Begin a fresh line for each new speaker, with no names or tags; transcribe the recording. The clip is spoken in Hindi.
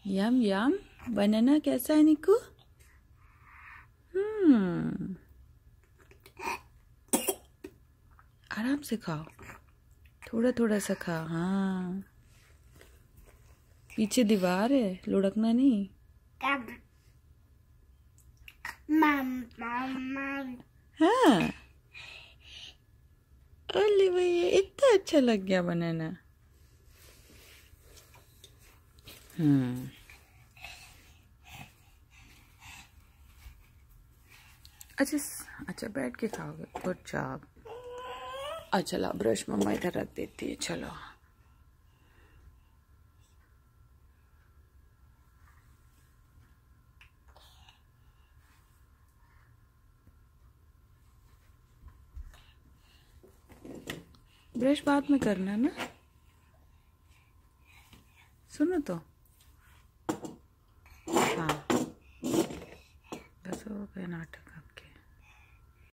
यम यम। बनाना कैसा है निकू? आराम से खाओ, थोड़ा थोड़ा सा खाओ। हाँ, पीछे दीवार है, लुढ़कना नहीं। हाँ, अरे भैया इतना अच्छा लग गया बनाना। अच्छा अच्छा, बैठ के खाओगे? Good job. अच्छा ला, ब्रश मम्मा इधर रख देती है। चलो, ब्रश बाद में करना ना। सुनो तो।